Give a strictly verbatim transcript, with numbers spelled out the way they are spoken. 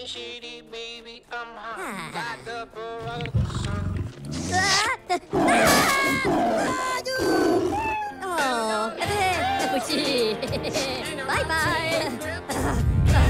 shitty, baby, I'm hot. Ah. Got the prodigal son. Oh, 美味しい。バイバイ。